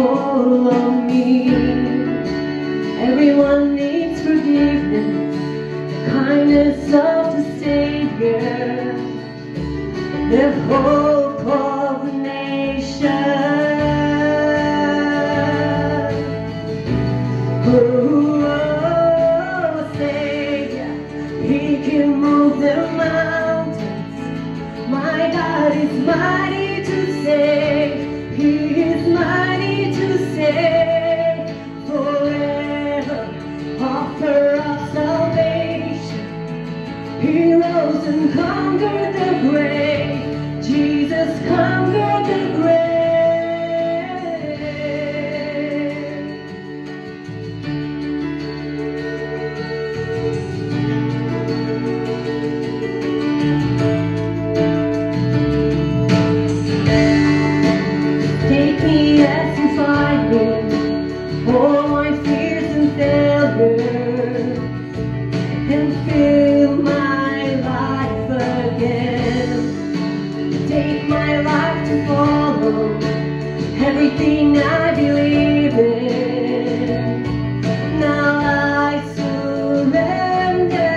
follow me. Everyone needs forgiveness, the kindness of the Savior, the hope of the nation. Oh, Savior, He can move the mountains. My God is mighty to save. He is mighty to save forever. Author of salvation, He rose and conquered the grave. Jesus conquered the grave. Take me as you find me, all my fears and failures, and fill my life again. Take my life to follow everything I believe in. Now I surrender.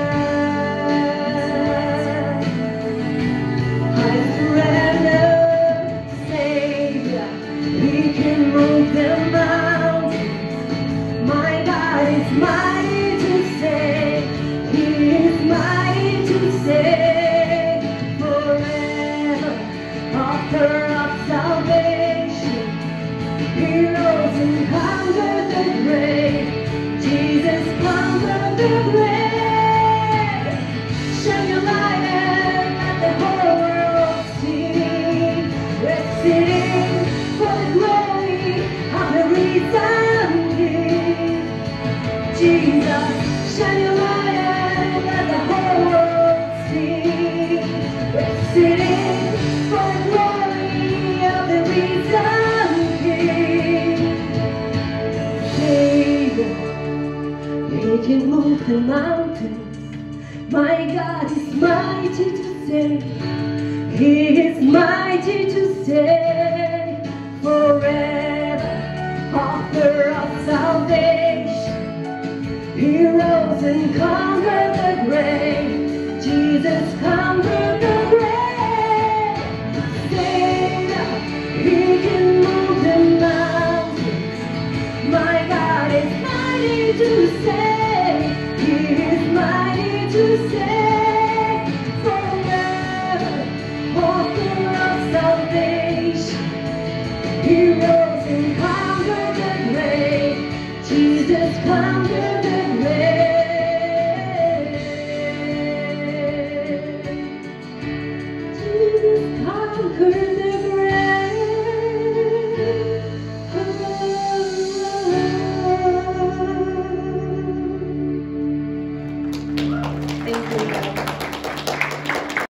I surrender, Savior. He can move the mountains. My God is mighty to save. He is mighty to save forever. Author of salvation, He rose and conquered the grave. Jesus conquered the grave. Shine your light and let the whole world see. We're singing for the glory of the risen King. Jesus, shine your light and let the whole world see. We're singing for the glory of the risen King. Savior, He can move the mountains. My God is mighty to save. He is mighty to save forever. Author of salvation, He rose and conquered the grave. Jesus conquered the grave. Savior, He can move the mountains. My God is mighty to save. He is mighty to save forever. Author of salvation, He rose and conquered the grave. Jesus conquered the